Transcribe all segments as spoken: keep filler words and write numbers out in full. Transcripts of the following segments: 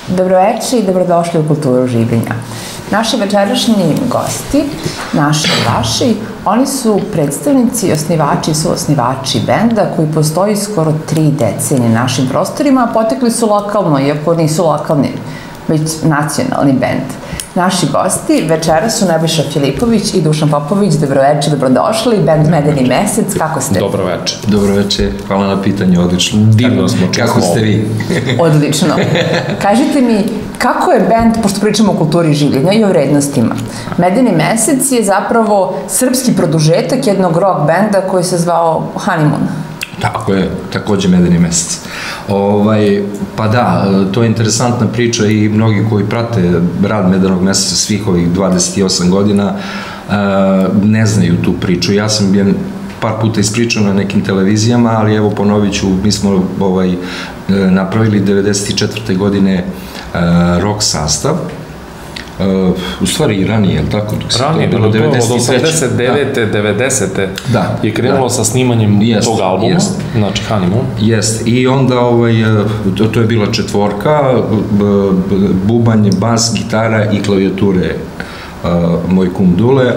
Dobroveče i dobrodošli u Kulturu življenja. Naši večerašnji gosti, naši i vaši, oni su predstavnici i osnivači i suosnivači benda koji postoji skoro tri decenije na našim prostorima, a potekli su lokalno, iako nisu lokalni, već nacionalni bend. Naši gosti večera su Nebojša Filipović i Dušan Popović. Dobroveče, dobrodošli. Bend Medeni mesec, kako ste? Dobroveče. Dobroveče, hvala na pitanju, odlično. Divno smo, kako ste vi? Odlično. Kažite mi, kako je bend, pošto pričamo o kulturi življenja i o vrednostima? Medeni mesec je zapravo srpski produžetak jednog rock benda koji se zvao Honeymoon. Tako je, takođe Medeni mesec. Ovaj, pa da, to je interesantna priča i mnogi koji prate rad Medenog meseca svih ovih dvadeset osam godina ne znaju tu priču. Ja sam je par puta ispričao na nekim televizijama, ali evo ponovit ću, mi smo ovaj, napravili devedeset četvrte godine rock sastav, u stvari i ranije, je li tako? Ranije, bilo to od osamdeset devete devedesete je krenulo sa snimanjem tog albuma, znači Honeymoon. Jest, i onda to je bila četvorka, bubanj, bas, gitara i klavijature moj kum Dule.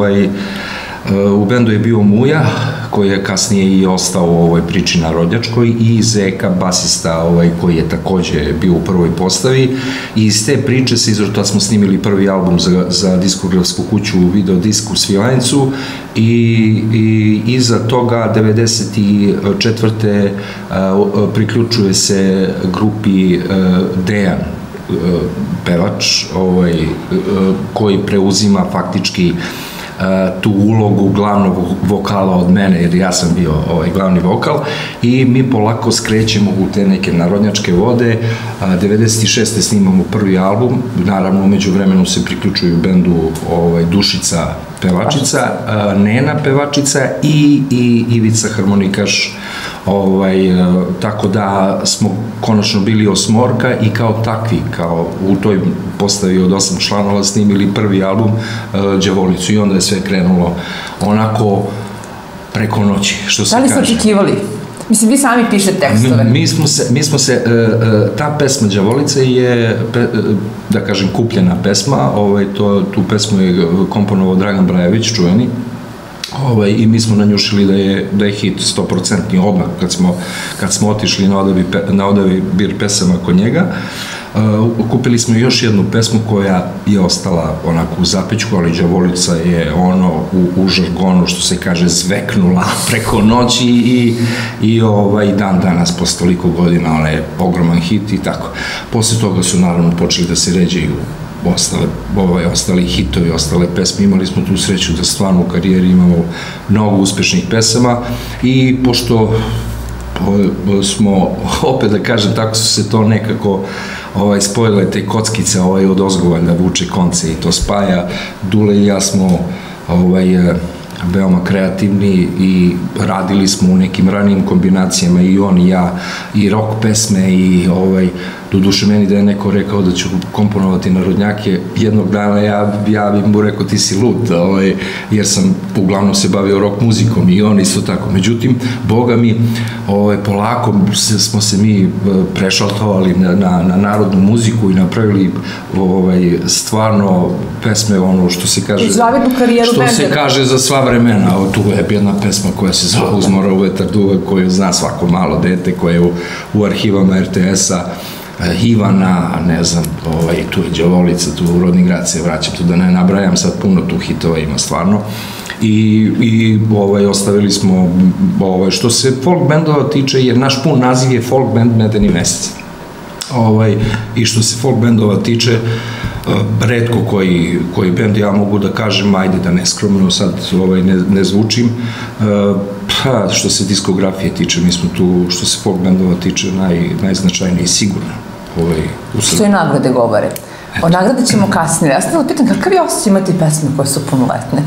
U bendu je bio Muja, koji je kasnije i ostao u ovoj priči narodnjačkoj, i Zeka, basista, koji je takođe bio u prvoj postavi. I iz te priče se izvrta smo snimili prvi album za diskografsku kuću Video Disk u Svilajncu i iza toga devedeset četvrte priključuje se grupi Dejan, pevač, koji preuzima faktički tu ulogu glavnog vokala od mene, jer ja sam bio glavni vokal, i mi polako skrećemo u te neke narodnjačke vode. devedeset šeste snimamo prvi album, naravno umeđu vremenu se priključuju bendu Dušica pevačica, Nena pevačica i Ivica harmonikaš, tako da smo konačno bili osmorka i kao takvi, kao u toj postavi od osam članova snimili prvi album Đavolicu, i onda je sve krenulo onako preko noći, što se kaže. Da li ste očekivali? Mislim, vi sami pišete tekstove. Mi smo se, ta pesma Đavolica je, da kažem, kupljena pesma, tu pesmu je komponovao Dragan Brajević, čuveni, i mi smo nanjušili da je hit sto procentni odmah kad smo otišli na odabir pesama kod njega. Kupili smo još jednu pesmu koja je ostala onako u zapećku, ali Đavolica je ono u žargonu, što se kaže, zveknula preko noći i dan danas posle toliko godina, ona je ogroman hit i tako. Posle toga su naravno počeli da se ređaju ostali hitovi, ostale pesme. Imali smo tu sreću da stvarno u karijeri imamo mnogo uspešnih pesama, i pošto smo, opet da kažem, tako su se to nekako spojile te kockice od ozgovalja, vuče konce i to spaja. Dule i ja smo veoma kreativni i radili smo u nekim ranijim kombinacijama, i on i ja, i rock pesme, i doduše meni da je neko rekao da ću komponovati narodnjake jednog dana, ja bih mu rekao ti si lud, jer sam uglavnom se bavio rock muzikom, i on isto tako. Međutim, boga mi, polako smo se mi prešaltovali na narodnu muziku i napravili stvarno pesme, ono što se kaže, što se kaže za sva vremena. Tu je jedna pesma koja se zove Uzmora u vetar duva, koju zna svako malo dete, koja je u arhivama er te es-a, Ivana, ne znam, tu je Đavolica, tu u Rodni grad se vraćam, tu da ne nabrajam, sad puno tu hitova ima stvarno. I ostavili smo, što se folk bendova tiče, jer naš pun naziv je folk band Medeni mesec. I što se folk bendova tiče, retko koji bend, ja mogu da kažem, ajde da neskromno sad ne zvučim, što se diskografije tiče, mi smo tu, što se folk bendova tiče, najznačajniji sigurno. Što i nagrade govore. O nagrade ćemo kasnije. Ja sam da pitam, kakav je osjećaj imati pesme koje su punoletne?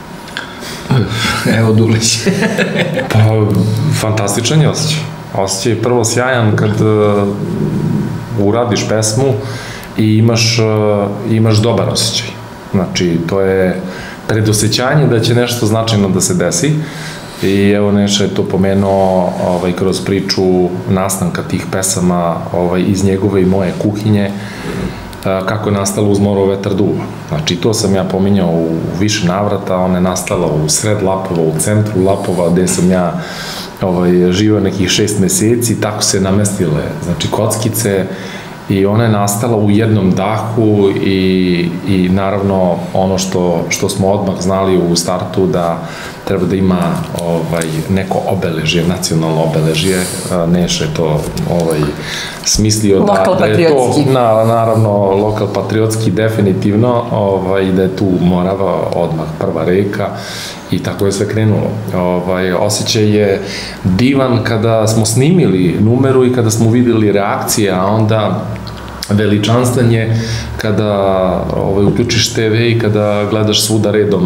Evo, Dulić. Pa, fantastičan je osjećaj. Osjećaj je prvo sjajan kad uradiš pesmu i imaš dobar osjećaj. Znači, to je predosjećanje da će nešto značajno da se desi, I evo Neša je to pomenuo ovaj, kroz priču nastanka tih pesama ovaj, iz njegove i moje kuhinje, kako je nastalo Uz Morov vetar duva. Znači, to sam ja pominjao u više navrata, ona je nastala u sred Lapova, u centru Lapova, gde sam ja ovaj, živao nekih šest meseci, tako se namestile, znači, kockice, i ona je nastala u jednom dahu i, i naravno ono što, što smo odmah znali u startu da treba da ima ovaj, neko obeležje, nacionalno obeležje. Neša je to ovaj, smislio da, da je to na, naravno lokal patriotski definitivno, ovaj, da je tu Morava odmah prva reka i tako je sve krenulo. Ovaj, osjećaj je divan kada smo snimili numeru i kada smo videli reakcije, a onda veličanstven je kada ovaj, uključiš te ve i kada gledaš svuda redom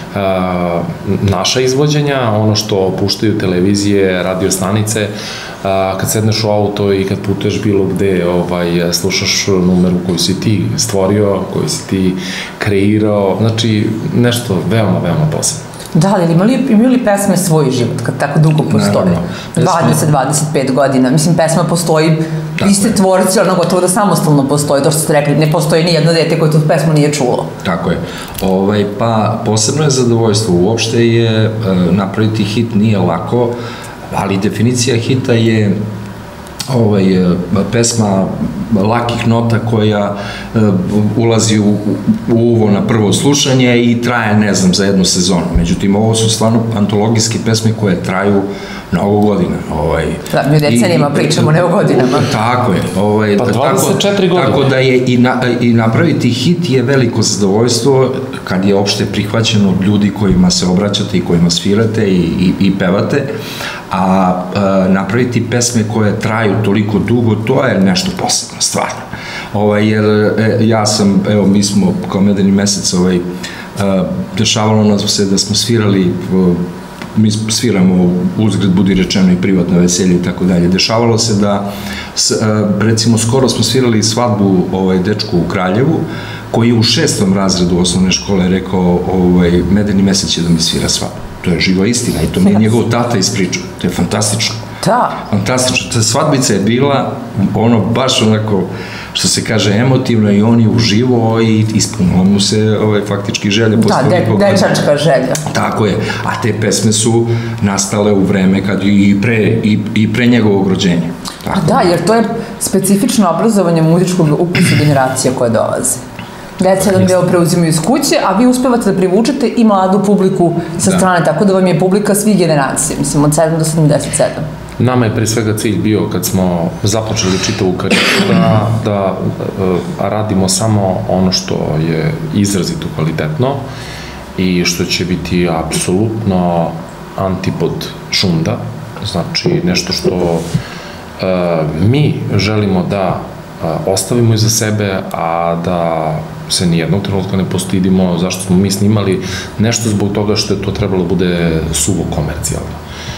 a, naša izvođenja, ono što puštaju televizije, radio stanice, a, kad sedneš u auto i kad putuješ bilo gde, ovaj, slušaš numeru koju si ti stvorio, koju si ti kreirao, znači nešto veoma, veoma posebno. Da, ali imali, imali pesme svoj život kad tako dugo postoje? dvadeset do dvadeset pet godina. Mislim, pesma postoji, vi ste tvorci, ono gotovo da samostalno postoji, to što ste rekli, ne postoji ni jedno dete koje tu pesmu nije čulo. Tako je. Ovaj, pa, posebno je zadovoljstvo. Uopšte je, napraviti hit nije lako, ali definicija hita je ovaj, pesma lakih nota koja uh, ulazi u, u uvo na prvo slušanje i traje, ne znam, za jednu sezonu. Međutim, ovo su stvarno antologijske pesme koje traju mnogo godina. Ovaj, da, mi u decenijima pričamo, ne o godinama. Tako je. Ovaj, pa dvadeset četiri godine. Tako da je i, na, i napraviti hit je veliko zadovoljstvo kad je opšte prihvaćeno od ljudi kojima se obraćate i kojima svirate i, i, i pevate, a, a napraviti pesme koje traju toliko dugo, to je nešto posebno, stvarno. Ovaj, jer e, ja sam, evo, mi smo kao Medeni mesec, ovaj, a, dešavalo nas se da smo svirali, a, mi sviramo uzgred budi rečeno i privatno veselje i tako dalje. Dešavalo se da, s, a, recimo, skoro smo svirali svadbu ovaj, dečku u Kraljevu, koji je u šestom razredu osnovne škole rekao, ovaj, Medeni mesec će da mi svira svadbu. To je živa istina i to mi je njegov tata ispričao. To je fantastično. Da. Fantastično. Ta svadbica je bila ono baš onako, što se kaže, emotivno i on je uživo i ispunilo mu se ovaj, faktički želje. Da, de, dečačka želja. Tako je. A te pesme su nastale u vreme kad i pre, i, i pre njegovog rođenja. Tako. A da, jer to je specifično obrazovanje muzičkog ukusa generacija koje dolaze. Deca jedan deo preuzimaju iz kuće, a vi uspevate da privučete i mladu publiku sa strane, tako da vam je publika svih generacija, mislim, od sedam do sedamdeset sedam. Nama je pre svega cilj bio, kad smo započeli čitavu karijeru, da, da a, radimo samo ono što je izrazito kvalitetno i što će biti apsolutno antipod šunda, znači nešto što a, mi želimo da a, ostavimo iza sebe, a da se nijednog trenutka ne postidimo zašto smo mi snimali nešto zbog toga što je to trebalo da bude suvo komercijalno.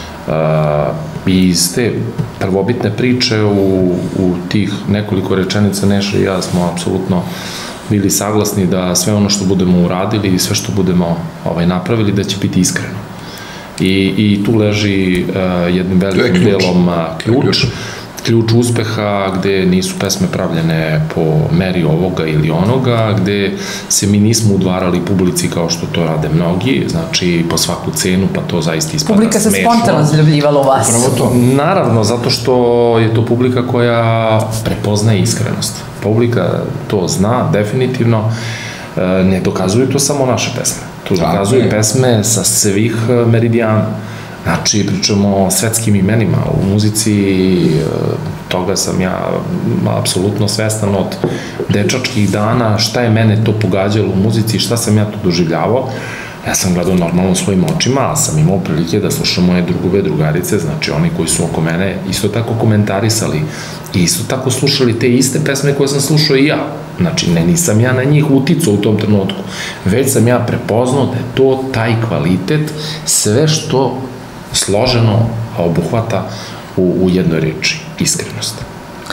Uh, i iz te prvobitne priče u, u tih nekoliko rečenica Neša i ja smo apsolutno bili saglasni da sve ono što budemo uradili i sve što budemo ovaj, napravili da će biti iskreno. I, i tu leži uh, jednim velikim delom uh, ključ. ključ uspeha, gde nisu pesme pravljene po meri ovoga ili onoga, gde se mi nismo udvarali publici kao što to rade mnogi, znači po svaku cenu, pa to zaista ispada publika smešno. Publika se spontano zaljubljivala u vas. Upravo to. Naravno, zato što je to publika koja prepoznaje iskrenost. Publika to zna, definitivno. Ne dokazuju to samo naše pesme. To dokazuju pesme sa svih meridijana. Znači, pričamo o svetskim imenima u muzici, toga sam ja apsolutno svestan od dečačkih dana, šta je mene to pogađalo u muzici, šta sam ja to doživljavao. Ja sam gledao normalno svojim očima, ali sam imao prilike da slušam moje drugove, drugarice, znači oni koji su oko mene isto tako komentarisali i isto tako slušali te iste pesme koje sam slušao i ja. Znači, ne, nisam ja na njih uticao u tom trenutku, već sam ja prepoznao da je to taj kvalitet, sve što složeno obuhvata u, u jednoj reči, iskrenost.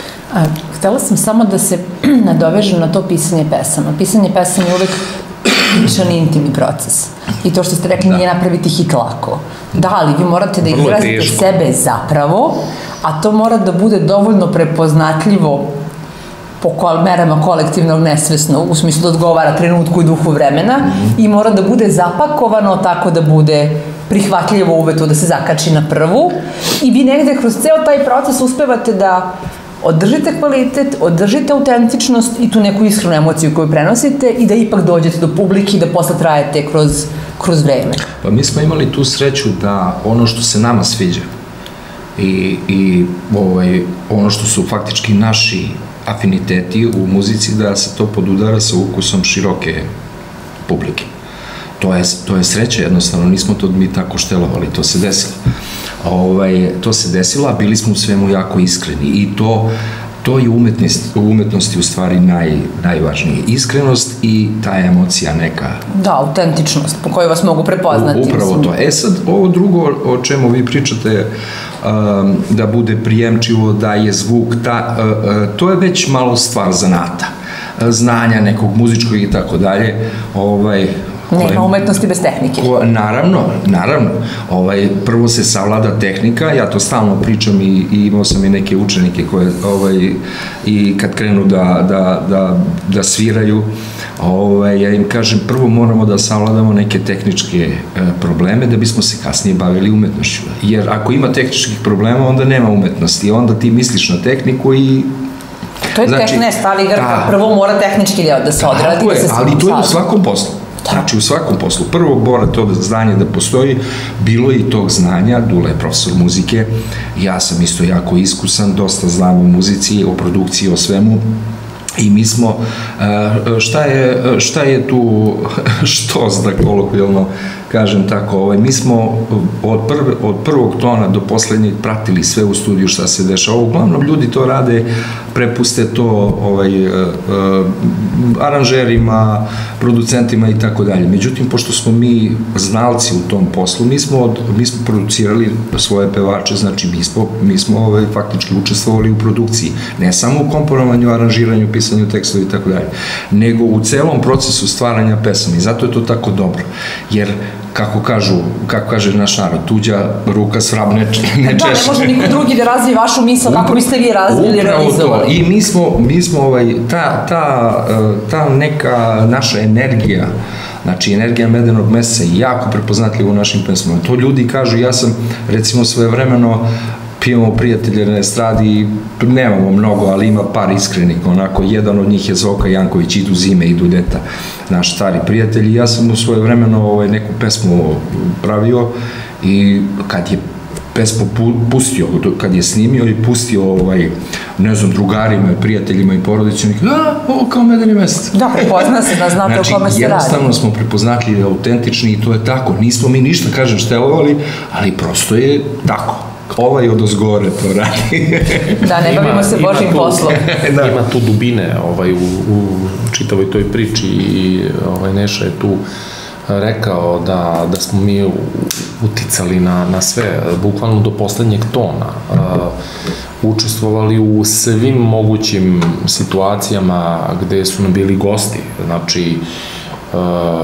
A, htela sam samo da se nadovežem na to pisanje pesama. Pisanje pesama je uvek specifičan i intimni proces. I to što ste rekli, nije napraviti hit lako. Da, ali vi morate da izrazite sebe zapravo, a to mora da bude dovoljno prepoznatljivo po merama kolektivnog nesvesnog, u smislu da odgovara trenutku i duhu vremena, i mora da bude zapakovano tako da bude prihvatljivo uvetu, da se zakači na prvu, i vi negde kroz ceo taj proces uspevate da održite kvalitet, održite autentičnost i tu neku iskrenu emociju koju prenosite i da ipak dođete do publike i da posle trajete kroz, kroz vreme. Pa mi smo imali tu sreću da ono što se nama sviđa i, i ovaj, ono što su faktički naši afiniteti u muzici, da se to podudara sa ukusom široke publike. To je, to je sreća, jednostavno, nismo to mi tako štelovali, to se desilo. Ovaj, to se desilo, a bili smo u svemu jako iskreni i to, to je umetnost, u umetnosti u stvari naj, najvažnije. Iskrenost i ta emocija neka. Da, autentičnost po kojoj vas mogu prepoznati. Upravo to. E sad, ovo drugo o čemu vi pričate, um, da bude prijemčivo, da je zvuk, ta, uh, uh, to je već malo stvar zanata, znanja nekog muzičkog i tako dalje. Ovaj, Nema umetnosti bez tehnike. Ko, naravno, naravno. Ovaj, prvo se savlada tehnika, ja to stalno pričam i, i imao sam i neke učenike koje, ovaj, i kad krenu da, da, da, da sviraju, ovaj, ja im kažem, prvo moramo da savladamo neke tehničke e, probleme da bismo se kasnije bavili umetnošću. Jer ako ima tehničkih problema, onda nema umetnosti. Onda ti misliš na tehniku i to je znači, tehnika, stavi grka, prvo mora tehnički deo da se odradi. Da se ali to je u svakom poslu. Znači, u svakom poslu. Prvo mora to znanje da postoji, bilo je i tog znanja, Dula je profesor muzike, ja sam isto jako iskusan, dosta znam o muzici, o produkciji, o svemu, i mi smo, šta je, šta je tu, što da kolokvijalno kažem tako, ovaj, mi smo od, prve, od prvog tona do poslednjeg pratili sve u studiju šta se dešava. Uglavnom, ljudi to rade, prepuste to ovaj, uh, uh, aranžerima, producentima i tako dalje. Međutim, pošto smo mi znalci u tom poslu, mi smo, od, mi smo producirali svoje pevače, znači mi smo, mi smo ovaj, faktički učestvovali u produkciji, ne samo u komponovanju, aranžiranju, pisanju tekstova i tako dalje, nego u celom procesu stvaranja pesama. I zato je to tako dobro, jer kako kažu, kako kaže naš narod, tuđa ruka svrab ne, ne češe. Da, ne može niko drugi da razvije vašu misl, kako biste vi razvili, realizovali. I mi smo, mi smo ovaj, ta, ta, ta neka naša energija, znači energija Medenog meseca je jako prepoznatljiva u našim pesmama. To ljudi kažu, ja sam recimo svojevremeno pijemo prijatelje na estradi i nemamo mnogo, ali ima par iskrenih, onako, jedan od njih je Zoka Janković, Idu zime, idu deta, naš stari prijatelj, i ja sam u svoje vremeno ovaj, neku pesmu pravio i kad je pesmu pustio, kad je snimio i pustio, ovaj, ne znam, drugarima, prijateljima i porodicima, i kada, a, ovo kao Medeni mesec. Da, prepozna se, da znate znači, o kome se radi. Jednostavno smo prepoznatljivi, autentični i to je tako. Nismo mi ništa, kažem, štelovali, ali prosto je tako. Ovaj od ozgore to radi. Da, ne bavimo se Božim poslom. Da. Ima tu dubine ovaj, u, u čitavoj toj priči i ovaj, Neša je tu rekao da, da smo mi uticali na, na sve, bukvalno do poslednjeg tona. Uh, učestvovali u svim mogućim situacijama gde su nam bili gosti. Znači, Uh,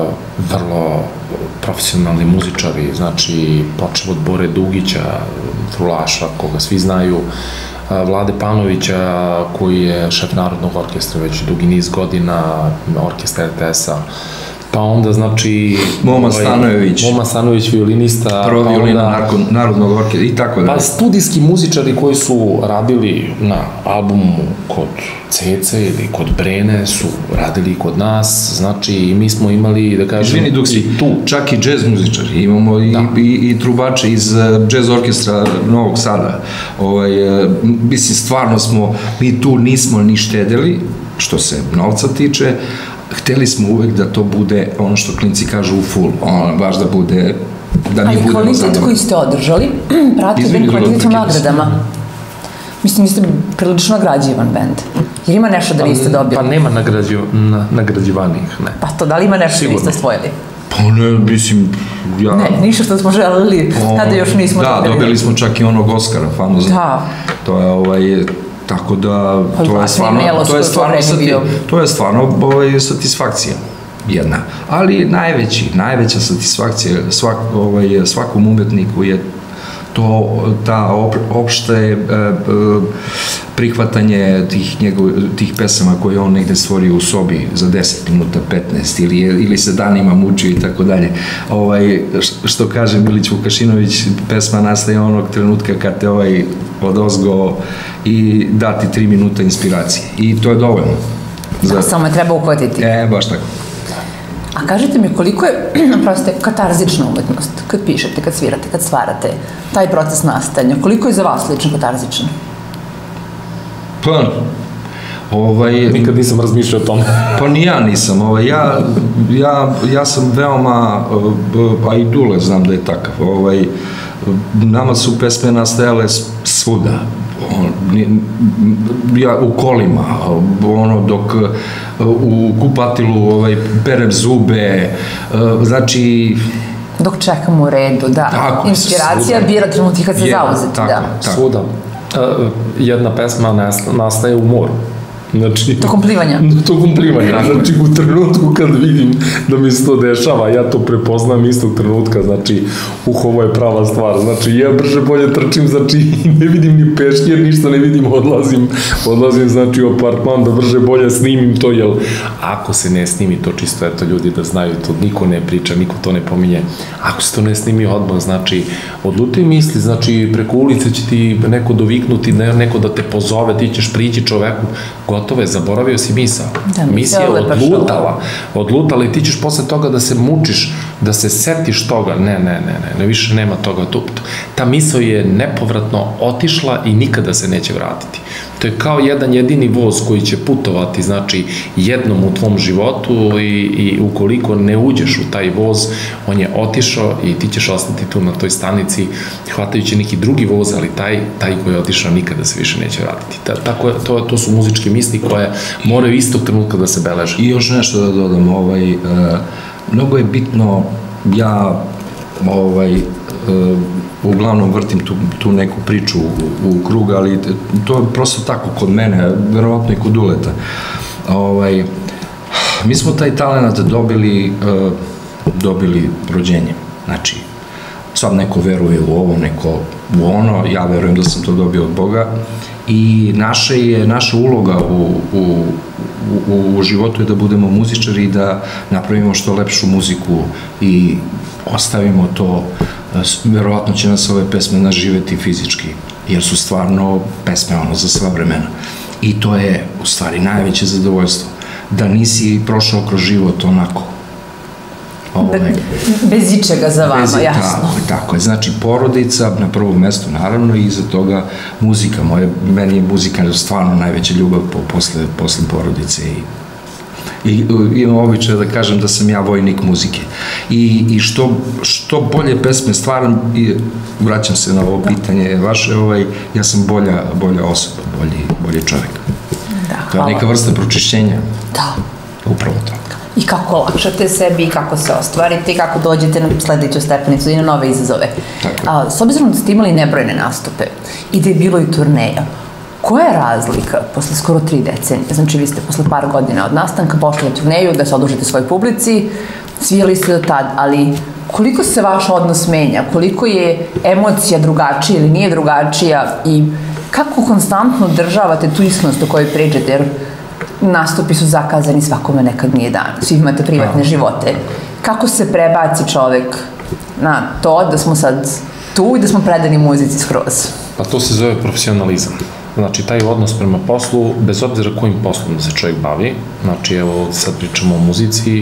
vrlo profesionalni muzičari, znači počeo od Bore Dugića, frulaša, koga svi znaju, uh, Vlade Panovića, koji je šef Narodnog orkestra već dugi niz godina, orkestra R T S-a, pa onda, znači... Moma Stanojević. Moma Stanojević, violinista. Prvo violina Narodnog orkestra i tako da. Pa studijski muzičari koji su radili na albumu kod Cece ili kod Brene su radili kod nas, znači i mi smo imali, da kažem, Izvini, dok si tu, čak i džez muzičari, imamo i, i, i trubače iz džez orkestra Novog Sada. Ovaj, mislim, stvarno smo, mi tu nismo ni štedeli, što se novca tiče, hteli smo uvek da to bude ono što klinci kažu u full, ono baš da bude, da mi budemo zadovoljni. Ali kvalitet koji ste održali, pratio ben kvalitetom nagradama. Mislim, vi ste prilično nagrađivan bend. Jer ima nešto da niste dobili? Pa nema nagrađivanih, ne. Pa to, da li ima nešto da niste osvojili? Pa ne, mislim, ja... Ne, ništa što smo želeli, tada još nismo dobili. Da, dobili smo čak i onog Oscara, famozno. Da. To je ovaj... Tako da, to je stvarno, to je stvarno, to je stvarno ovaj, satisfakcija. jedna. Ali najveći, najveća satisfakcija svak, ovaj, svakom umetniku je to, ta opšte e, prihvatanje tih, njegov, tih pesama koje on negde stvorio u sobi za deset minuta, petnaest ili, ili se danima muči i tako dalje. Ovaj, što kaže Milić Vukašinović, pesma nastaje onog trenutka kad te ovaj odozgo i dati tri minuta inspiracije. I to je dovoljno. Za... Samo je treba uhvatiti. E, baš tako. A kažite mi, koliko je, proste, katarzična umetnost, kad pišete, kad svirate, kad stvarate, taj proces nastajanja, koliko je za vas lično katarzičan? Pa, ovaj... Nikad nisam razmišljao o tome. Pa ni ja nisam, ovaj, ja, ja, ja sam veoma, a i Dule znam da je takav, ovaj, nama su pesme nastajale svuda, ja u kolima, ono, dok u kupatilu ovaj, perem zube, znači... Dok čekamo u redu, da. Tako, inspiracija bira trenuti kad se zauzeti, tako, da. Tako. Svuda. Jedna pesma nastaje u moru. Znači, tokom plivanja. Tokom plivanja. Znači, u trenutku kad vidim da mi se to dešava, ja to prepoznam istog trenutka, znači, uh, ovo je prava stvar. Znači, ja brže bolje trčim, znači, ne vidim ni peškir, ništa ne vidim, odlazim, odlazim, znači, u apartman da brže bolje snimim to, jer ako se ne snimi to čisto, eto, ljudi da znaju, to niko ne priča, niko to ne pominje. Ako se to ne snimi odmah, znači, odluti misli, znači, preko ulice će ti neko doviknuti, neko da te pozove, ti ćeš prići čoveku, gotovo je, zaboravio si misao. Da, misija je odlutala. Odlutala i ti ćeš posle toga da se mučiš, da se setiš toga. Ne, ne, ne, ne, ne više nema toga. Ta misao je nepovratno otišla i nikada se neće vratiti. To je kao jedan jedini voz koji će putovati, znači, jednom u tvom životu i, i ukoliko ne uđeš u taj voz, on je otišao i ti ćeš ostati tu na toj stanici hvatajući neki drugi voz, ali taj, taj koji je otišao nikada se više neće vratiti. Ta, tako, to, to su muzičke misli koje moraju istog trenutka da se beleže. I još nešto da dodam, ovaj, e, mnogo je bitno, ja ovaj, e, uglavnom vrtim tu, tu neku priču u, u krug, ali to je prosto tako kod mene, verovatno i kod Duleta. Ovaj, mi smo taj talent dobili, e, dobili rođenjem. Znači, sad neko veruje u ovo, neko u ono, ja verujem da sam to dobio od Boga i naša je, naša uloga u, u, u, u životu je da budemo muzičari i da napravimo što lepšu muziku i ostavimo to, verovatno će nas ove pesme naživeti fizički, jer su stvarno pesme ono za sva vremena. I to je u stvari najveće zadovoljstvo, da nisi prošao kroz život onako, Be, bez ičega za vama, bez, jasno. Tako, tako je, znači porodica na prvom mestu naravno i iza toga muzika, moje, meni je muzika stvarno najveća ljubav po, posle, posle porodice i i imam običaj da kažem da sam ja vojnik muzike i, i što, što bolje pesme stvaram i vraćam se na ovo pitanje vaše, ovaj, ja sam bolja, bolja osoba, bolji, bolji čovjek. Da, to je neka vrsta pročišćenja. Da. Upravo to. I kako olakšate sebi, i kako se ostvarite, i kako dođete na sledeću stepenicu i na nove izazove. A, s obzirom da ste imali nebrojne nastupe i da je bilo i turneja, koja je razlika posle skoro tri decenije? Znači, vi ste posle par godina od nastanka pošli na turneju da se odužite svoj publici, svirali ste do tad, ali koliko se vaš odnos menja? Koliko je emocija drugačija ili nije drugačija? I kako konstantno održavate tu iskrenost o kojoj pričate? Jer nastupi su zakazani, svakome nekad nije dan. Svi imate privatne živote. Kako se prebaci čovek na to da smo sad tu i da smo predani muzici skroz? Pa to se zove profesionalizam. Znači, taj odnos prema poslu, bez obzira kojim poslom da se čovjek bavi, znači, evo, sad pričamo o muzici,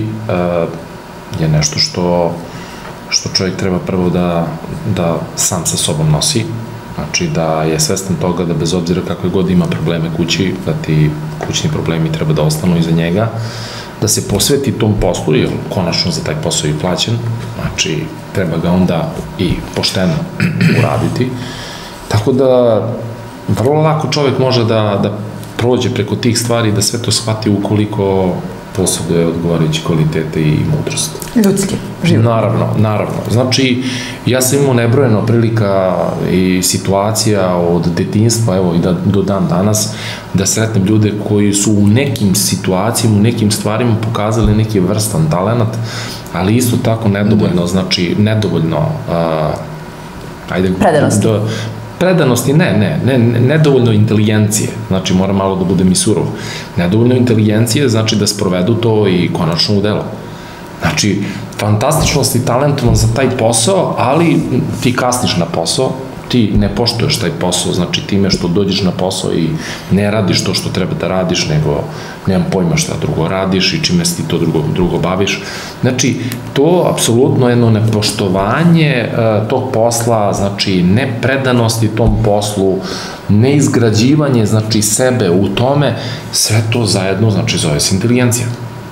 je nešto što, što čovjek treba prvo da, da sam sa sobom nosi, znači, da je svestan toga da bez obzira kakve god ima probleme kući, da ti kućni problemi treba da ostanu iza njega, da se posveti tom poslu, jer konačno za taj posao je i plaćen, znači, treba ga onda i pošteno uraditi, tako da vrlo lako čovjek može da, da prođe preko tih stvari, da sve to shvati ukoliko posjeduje odgovarajući kvalitete i mudrost. Ljudski, život. Naravno, naravno. Znači, ja sam imao nebrojeno prilika i situacija od detinjstva, evo i da, do dan danas, da sretnem ljude koji su u nekim situacijama, u nekim stvarima pokazali neki vrstan talenat, ali isto tako nedovoljno, znači, nedovoljno, a, ajde, predanosti. Da, predanosti, ne, ne, ne, nedovoljno inteligencije, znači mora malo da budem i surov, nedovoljno inteligencije znači da sprovedu to i konačno u delo. Znači, fantastičnost i talentovan za taj posao, ali ti kasniš na posao, ti ne poštuješ taj posao, znači time što dođeš na posao i ne radiš to što treba da radiš, nego nemam pojma šta drugo radiš i čime se ti to drugo, drugo baviš. Znači, to apsolutno jedno nepoštovanje uh, tog posla, znači nepredanosti tom poslu, neizgrađivanje, znači sebe u tome, sve to zajedno, znači zove se inteligencija.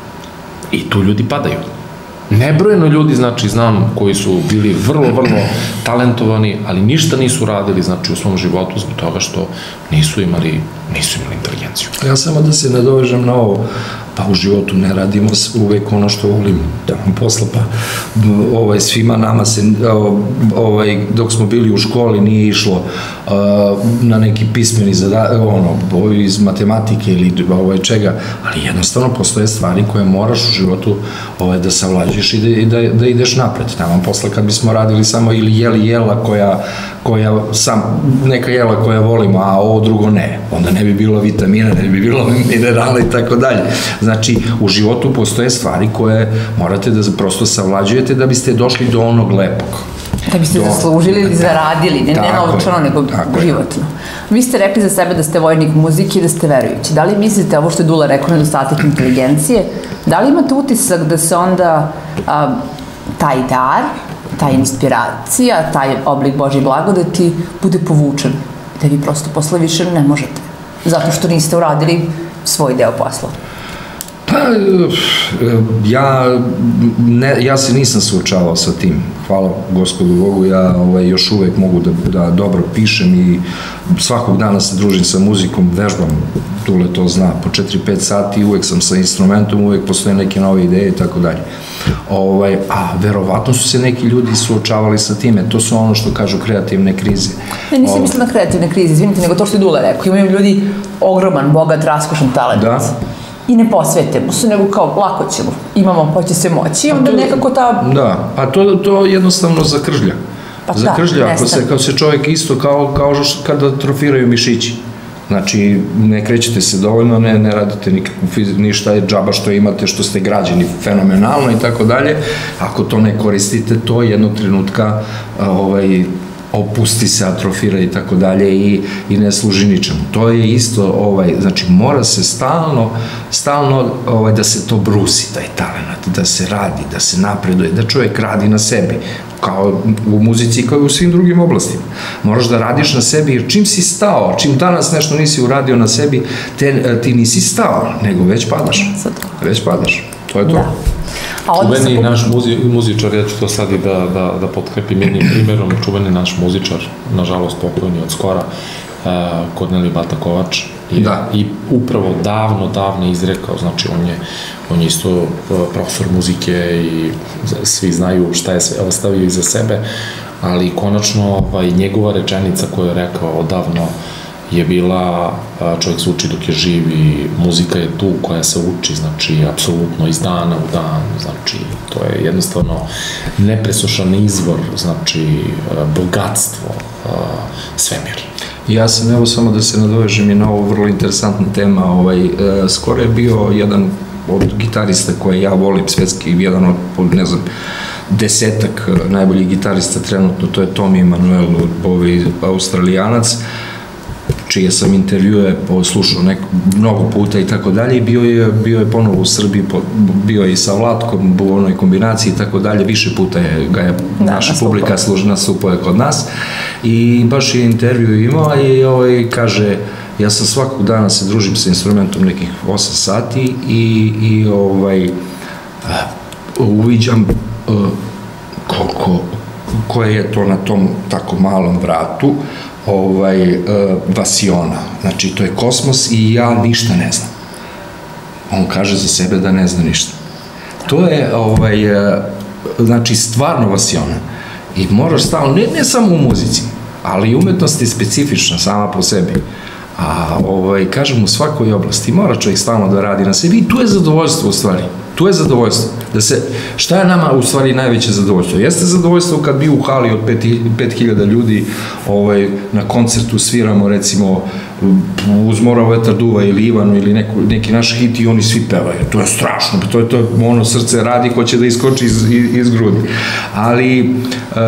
I tu ljudi padaju. Nebrojeno ljudi, znači, znam, koji su bili vrlo, vrlo talentovani, ali ništa nisu radili, znači, u svom životu zbog toga što nisu imali, nisu imali inteligenciju. Ja samo da se nadovežem na ovo, pa u životu ne radimo uvek ono što volim da nam posla, pa ovaj, svima nama se, ovaj, dok smo bili u školi nije išlo uh, na neki pismeni zadatak, ono, iz matematike ili ovaj, čega, ali jednostavno postoje stvari koje moraš u životu ovaj, da savlađiš i da, i da, da ideš napred. Nemam posla kad bismo radili samo ili jeli jela koja, koja sam, neka jela koja volimo, a ovo drugo ne. Onda ne bi bilo vitamina, ne bi bilo minerala i tako dalje. Znači, u životu postoje stvari koje morate da prosto savlađujete da biste došli do onog lepog. Da biste zaslužili ili zaradili, ne novčano, nego životno. Vi ste rekli za sebe da ste vojnik muzike i da ste verujući. Da li mislite, ovo što je Dula rekao, nedostatak inteligencije, da li imate utisak da se onda taj dar, ta inspiracija, taj oblik Božje blagodati bude povučen? Da vi prosto posle više ne možete, zato što niste uradili svoj deo posla. Pa, ja, ne, ja se nisam suočavao sa tim, hvala Gospodu Bogu, ja ovaj, još uvek mogu da, da dobro pišem i svakog dana se družim sa muzikom, vežbam, Dule to zna, po četiri pet sati, uvek sam sa instrumentom, uvek postoje neke nove ideje i tako dalje. Ovaj, a verovatno su se neki ljudi suočavali sa time, to su ono što kažu kreativne krize. Ne, nisam mislila na kreativne krize, izvinite, nego to što je Dula rekao, imaju ljudi ogroman, bogat, raskošan talent. Da. I ne posvete mu se, nego kao, lako ćemo, imamo, pa će se moći, i onda nekako ta... Da, a to, to jednostavno zakržlja. Pa da, zakržlja, ako se, kao se čovjek isto, kao, kao kada atrofiraju mišići. Znači, ne krećete se dovoljno, ne, ne radite nikakvu fiziku, ništa je džaba što imate, što ste građeni fenomenalno i tako dalje. Ako to ne koristite, to jednog trenutka ovaj, opusti se, atrofira i tako dalje i, i ne služi ničemu. To je isto, ovaj, znači mora se stalno, stalno ovaj, da se to brusi, taj talent, da se radi, da se napreduje, da čovjek radi na sebi, kao u muzici, kao i u svim drugim oblastima. Moraš da radiš na sebi, jer čim si stao, čim danas nešto nisi uradio na sebi, te, ti nisi stao, nego već padaš. Već padaš. To je to. Da. Čuveni naš muzi, muzičar, ja ću to sad i da, da, da potkrepim jednim primjerom, čuveni naš muzičar, nažalost pokojni od skora, uh, Kornelije Bata Kovač, i, da. I upravo davno, davno izrekao, znači on je, on je isto profesor muzike i svi znaju šta je sve ostavio iza sebe, ali konačno ovaj, njegova rečenica koju je rekao odavno je bila, čovjek se uči dok je živ i muzika je tu koja se uči, znači, apsolutno iz dana u dan, znači, to je jednostavno nepresušan izvor, znači, bogatstvo, svemir. Ja sam, evo samo da se nadovežem i na ovo vrlo interesantna tema, ovaj, skoro je bio jedan od gitarista koje ja volim, svetski, jedan od, ne znam, desetak najboljih gitarista trenutno, to je Tommy Emmanuel, ovaj, Australijanac, čije sam intervjue slušao mnogo puta i tako dalje, i bio je, bio je ponovo u Srbiji, bio je i sa Vlatkom u onoj kombinaciji i tako dalje, više puta je, ga je naša publika nastupao je kod nas i baš je intervju imao i ovaj, kaže, ja sam svakog dana se družim sa instrumentom nekih osam sati i, i ovaj, uviđam uh, koliko, koje je to na tom tako malom vratu, ovaj, uh, vasiona. Znači, to je kosmos i ja ništa ne znam. on kaže za sebe da ne zna ništa. To je, ovaj, znači, stvarno vasiona. I moraš stalno, ne, ne samo u muzici, ali i umetnost je specifična sama po sebi. A, ovaj, kažem, u svakoj oblasti mora čovjek stalno da radi na sebi i tu je zadovoljstvo u stvari. Tu je zadovoljstvo. Da se, šta je nama u stvari najveće zadovoljstvo? Jeste zadovoljstvo kad bi u hali od pet hiljada ljudi ovaj, na koncertu sviramo, recimo, Uz mora vetar duva ili Ivanu ili neko, neki naš hit i oni svi pevaju. To je strašno, to je to, ono srce radi, hoće da iskoči iz, iz grudi. Ali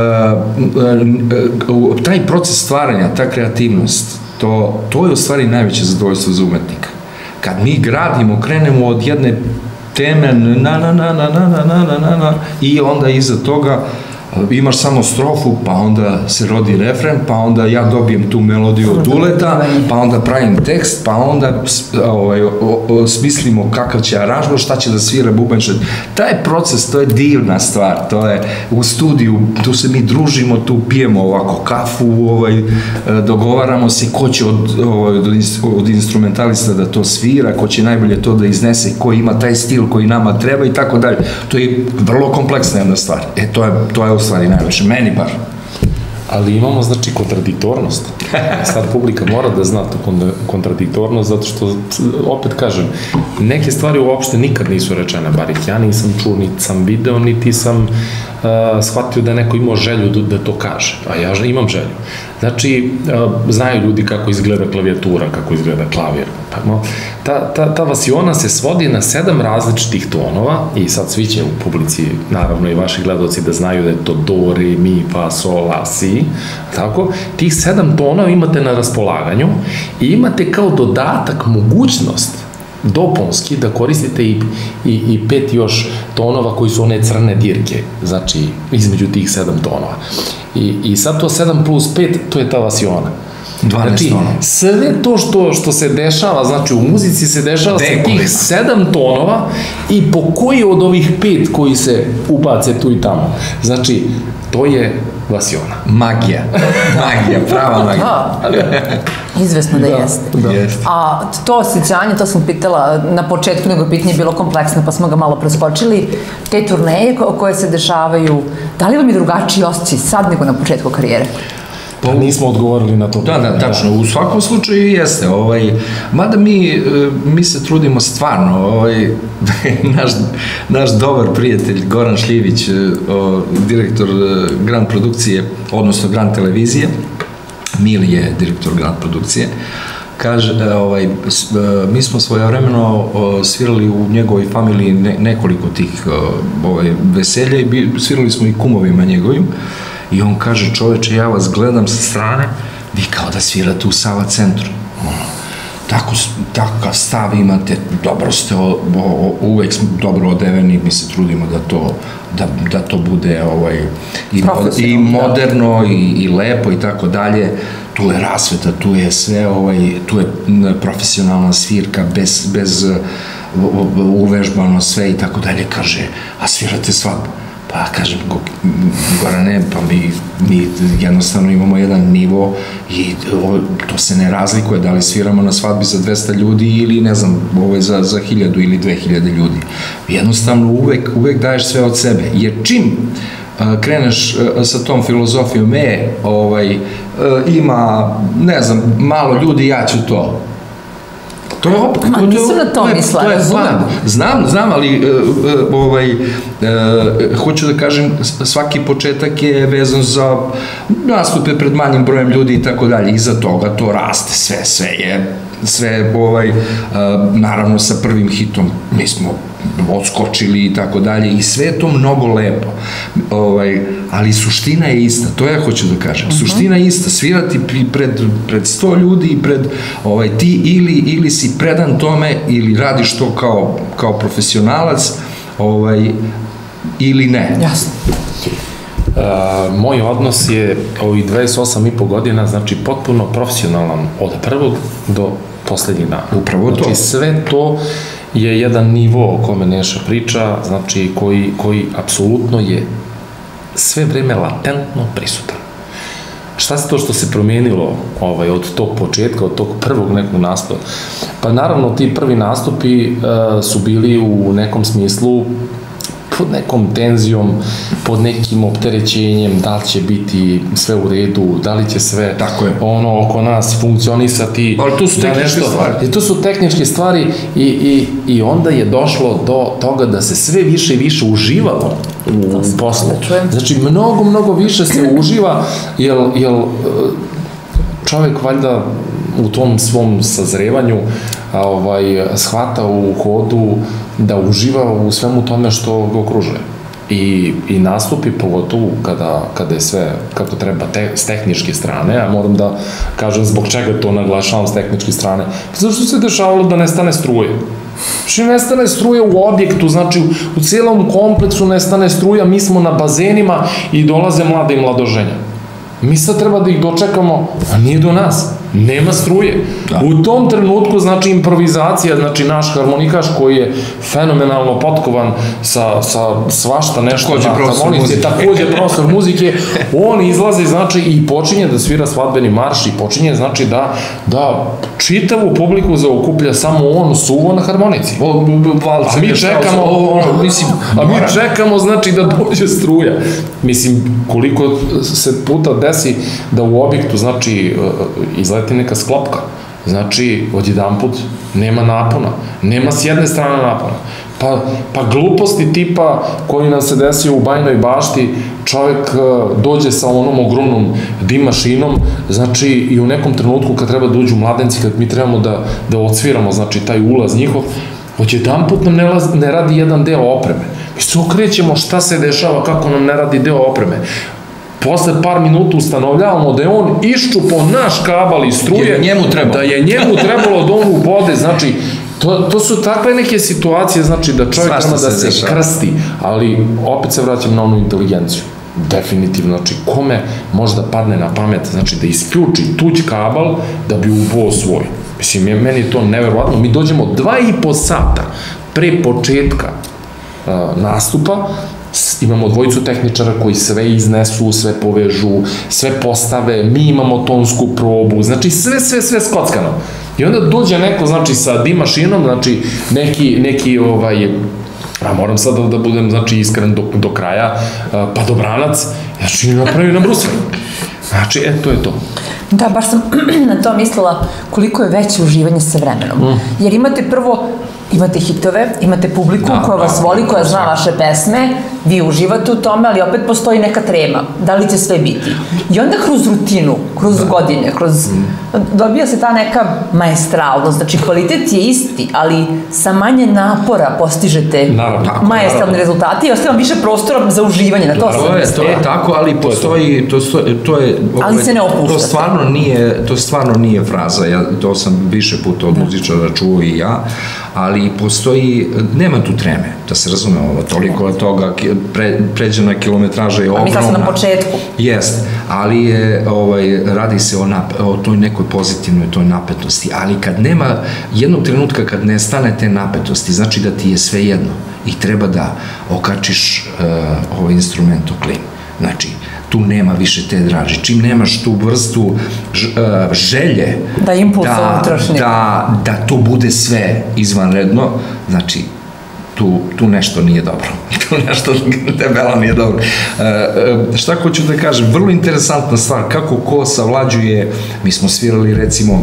uh, uh, taj proces stvaranja, ta kreativnost, to, to je u stvari najveće zadovoljstvo za umetnika. Kad mi gradimo, krenemo od jedne teme na na na na na na na na na i onda iza toga imaš samo strofu, pa onda se rodi refren, pa onda ja dobijem tu melodiju od Duleta, pa onda pravim tekst, pa onda ovaj, o, o, smislimo kakav će aranžman, šta će da svira bubanj. Taj proces, to je divna stvar, to je u studiju, tu se mi družimo, tu pijemo ovako kafu, ovaj, dogovaramo se ko će od, ovaj, od instrumentalista da to svira, ko će najbolje to da iznese, ko ima taj stil koji nama treba i tako dalje. To je vrlo kompleksna jedna stvar. E, to je, to je u stvari najviše, meni bar. Ali imamo, znači, kontradiktornost. Sad publika mora da zna tu kontradiktornost, zato što, opet kažem, neke stvari uopšte nikad nisu rečene, bar ih ja nisam čuo, niti sam video, niti sam uh, shvatio da je neko imao želju da, da to kaže, a ja imam želju. Znači, uh, znaju ljudi kako izgleda klavijatura, kako izgleda klavir. Pa, no, ta, ta, ta vasiona se svodi na sedam različitih tonova i sad svi će u publici, naravno i vaši gledoci, da znaju da je to do, re, mi, fa, sol, la, si, tako, tih sedam tonova imate na raspolaganju i imate kao dodatak mogućnost dopunski da koristite i, i, i pet još tonova koji su one crne dirke, znači između tih sedam tonova. I, i sad to sedam plus pet, to je ta vasiona. dvanaest tonova. Znači, sve to što, što se dešava, znači u muzici se dešava sa tih sedam tonova i po koji od ovih pet koji se ubace tu i tamo. Znači, to je vasiona. Magija. Magija, prava magija. Da, izvesno da jeste. A to osjećanje, to sam pitala na početku, nego pitanje je bilo kompleksno, pa smo ga malo preskočili. Te turneje koje se dešavaju, da li vam je drugačiji osjećaj sad nego na početku karijere? Pa nismo odgovorili na to. Da, da, tačno. U svakom slučaju jeste. Ovaj, mada mi, mi se trudimo stvarno. Ovaj, naš, naš dobar prijatelj Goran Šljivić, o, direktor Grand produkcije, odnosno Grand televizije, Mili je direktor Grand produkcije, kaže, ovaj, mi smo svojevremeno svirali u njegovoj familiji ne, nekoliko tih ovaj, veselja i svirali smo i kumovima njegovim. I on kaže, čoveče, ja vas gledam sa strane, vi kao da svirate u Sava centru. Tako, takav stav imate, dobro ste, o, o, uvek smo dobro odeveni, mi se trudimo da to, da, da to bude ovaj, i, i moderno i, i lepo i tako dalje. Tu je rasveta, tu je sve, ovaj, tu je profesionalna svirka, bez, bez uvežbano sve i tako dalje. Kaže, a svirate svadbu? Pa kažem, Gorane, pa mi, mi jednostavno imamo jedan nivo i to se ne razlikuje da li sviramo na svadbi za dvesta ljudi ili ne znam, ovaj, za, za hiljadu ili dve hiljade ljudi. Jednostavno uvek, uvek daješ sve od sebe, jer čim a, kreneš a, sa tom filozofijom, e, ovaj, a, ima, ne znam, malo ljudi, ja ću to. To je opet, Ma, nisam na to mislila, razumem. Znam, znam, ali uh, ovaj, uh, hoću da kažem, svaki početak je vezan za nastupe pred manjim brojem ljudi i tako dalje. Iza toga to raste, sve, sve je, sve, ovaj, uh, naravno sa prvim hitom mi smo odskočili i tako dalje i sve je to mnogo lepo. Ovaj, ali suština je ista, to ja hoću da kažem. Uh-huh. Suština je ista, svirati pred, pred sto ljudi i pred ovaj, ti ili, ili si predan tome ili radiš to kao, kao profesionalac ovaj, ili ne. Jasno. Uh, moj odnos je ovih dvadeset osam i po godina, znači potpuno profesionalan od prvog do poslednjeg dana. Upravo to. Znači sve to je jedan nivo o kome Neša priča, znači koji, koji apsolutno je sve vreme latentno prisutan. Šta se to što se promijenilo ovaj, od tog početka, od tog prvog nekog nastupa? Pa naravno ti prvi nastupi uh, su bili u nekom smislu pod nekom tenzijom, pod nekim opterećenjem, da li će biti sve u redu, da li će sve ono oko nas funkcionisati. Ali to su tehničke nešto, stvari. I to su tehničke stvari i, i, i onda je došlo do toga da se sve više i više uživalo u poslu. Znači, mnogo, mnogo više se uživa, jer, jer čovek valjda u tom svom sazrevanju a, ovaj, shvata u hodu da uživa u svemu tome što ga okružuje. I, i nastupi, pogotovo kada, kada je sve kako treba te, s tehničke strane, a moram da kažem zbog čega to naglašavam s tehničke strane, zašto se dešavalo da nestane struje? Znači, nestane struja u objektu, znači u cijelom kompleksu nestane struja, mi smo na bazenima i dolaze mlade i mladoženja. Mi sad treba da ih dočekamo, a nije do nas. Nema struje. Da. U tom trenutku, znači, improvizacija, znači, naš harmonikaš koji je fenomenalno potkovan sa, sa svašta nešto takođe na harmonici, takođe profesor muzike, on izlazi, znači, i počinje da svira svadbeni marš i počinje, znači, da, da čitavu publiku zaokuplja samo on suvo na harmonici. O, valce, a mi čekamo, o, o, mislim, a mi čekamo, znači, da dođe struja. Mislim, koliko se puta desi da u objektu, znači, izleti neka sklopka. Znači, odjedanput nema napona. Nema s jedne strane napona. Pa, pa gluposti tipa koji nam se desio u Bajnoj Bašti, čovek dođe sa onom ogromnom dim mašinom, znači i u nekom trenutku kad treba da uđu mladenci, kad mi trebamo da, da odsviramo, znači taj ulaz njihov, odjedanput nam ne, laz, ne radi jedan deo opreme. Mi se okrećemo šta se dešava, kako nam ne radi deo opreme. Posle par minuta ustanovljavamo da je on iščupao naš kabal iz struje, da je njemu trebalo da on ubode, znači, to, to su takve neke situacije, znači, da čovjek ima da se, se krsti, ali opet se vraćam na onu inteligenciju. Definitivno, znači, kome možda padne na pamet, znači, da isključi tuđ kabal da bi ubao svoj. Mislim, meni je to neverovatno. Mi dođemo dva i po sata pre početka uh, nastupa, imamo dvojicu tehničara koji sve iznesu, sve povežu, sve postave, mi imamo tonsku probu, znači sve, sve, sve skockano. I onda dođe neko, znači, sa dim mašinom, znači, neki, neki, ovaj, a moram sad da budem, znači, iskren do, do kraja, pa dobranac, znači, napravi na brusve. Znači, e, to je to. Da, baš sam na to mislila koliko je veće uživanje sa vremenom. Mm. Jer imate prvo, imate hitove, imate publiku da, koja vas voli, koja zna vaše pesme, vi uživate u tome, ali opet postoji neka trema. Da li će sve biti? I onda kroz rutinu, kroz da. godine, kroz... Mm. dobija se ta neka maestralnost. Znači, kvalitet je isti, ali sa manje napora postižete maestralne rezultate i ostaje vam više prostora za uživanje. Na to, to sam je, to je tako, ali postoji... To, to, to je, ali se ne opuštate. To stvarno nije, to stvarno nije fraza. Ja, to sam više puta od da. muzičara čuo i ja, ali postoji, nema tu treme, da se razume ovo, toliko od toga, pre, pređena kilometraža je ogromna. A mislila sam na početku. Jest, ali je, ovaj, radi se o, nap, o toj nekoj pozitivnoj, toj napetosti, ali kad nema, jednog trenutka kad ne stane te napetosti, znači da ti je sve jedno i treba da okačiš uh, ovaj instrument u klin. Znači, tu nema više te draži. Čim nemaš tu vrstu želje da, impulsa unutrašnje. Da, da to bude sve izvanredno, znači, tu, tu nešto nije dobro. Tu nešto debelo nije dobro. E, šta hoću da kažem? Vrlo interesantna stvar, kako ko savlađuje, mi smo svirali recimo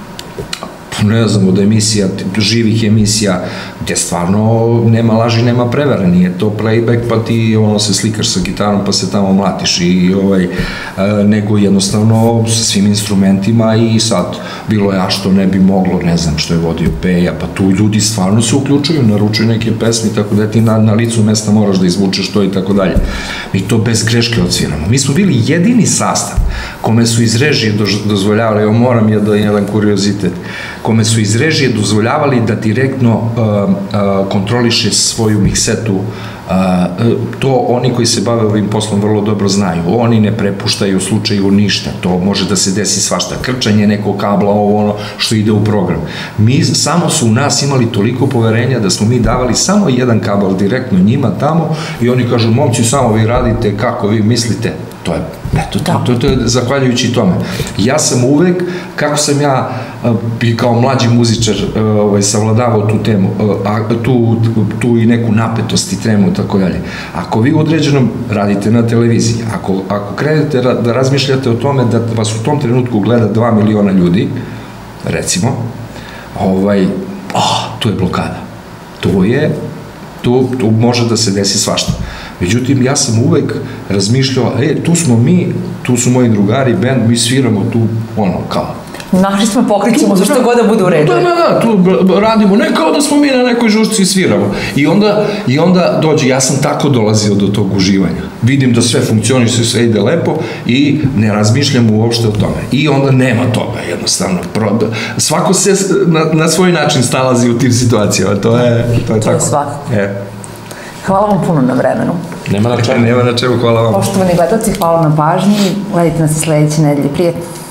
ne znam, od emisija, živih emisija, gdje stvarno nema laži, nema prevere, nije to playback, pa ti ono se slikaš sa gitarom, pa se tamo mlatiš, i ovaj, nego jednostavno sa svim instrumentima, i sad bilo je, a što ne bi moglo, ne znam, što je vodio Peja, pa tu ljudi stvarno se uključuju, naručuju neke pesmi, tako da ti na, na licu mesta moraš da izvučeš to i tako dalje. Mi to bez greške odsviramo. Mi smo bili jedini sastav kome su iz režije dozvoljavali, evo moram je da jedan kuriozitet, kome su iz režije dozvoljavali da direktno uh, uh, kontroliše svoju miksetu To oni koji se bave ovim poslom vrlo dobro znaju. Oni ne prepuštaju u slučaju ništa. To može da se desi svašta. Krčanje nekog kabla, ovo ono što ide u program. Mi samo su u nas imali toliko poverenja da smo mi davali samo jedan kabel direktno njima tamo i oni kažu, momci, samo vi radite kako vi mislite. To je, eto, to, to, to je zahvaljujući tome. Ja sam uvek, kako sam ja i kao mlađi muzičar ovaj, savladavao tu temu, a, tu, tu i neku napetost i tremu i tako dalje. Ako vi u određenom radite na televiziji, ako, ako krenete da razmišljate o tome da vas u tom trenutku gleda dva miliona ljudi, recimo, ovaj, oh, tu je blokada. To je, tu, tu može da se desi svašta. Međutim, ja sam uvek razmišljao, e, tu smo mi, tu su moji drugari, band, mi sviramo tu, ono, kao. Našli smo, pokrićemo za što god da bude u redu. Da, da, da, tu radimo, ne kao da smo mi na nekoj žušci i sviramo. I onda, i onda dođe, ja sam tako dolazio do tog uživanja. Vidim da sve funkcioniše, sve ide lepo i ne razmišljam uopšte o tome. I onda nema toga, jednostavno. Svako se na, na svoj način stalazi u tim situacijama, to je, to je to tako. To je svakako. E. Hvala vam puno na vremenu. Nema na čemu. Nema na čemu, hvala vam. Poštovani gledalci, hvala na pažnji. Gledajte nas i sledeće nedelje. Prijetno.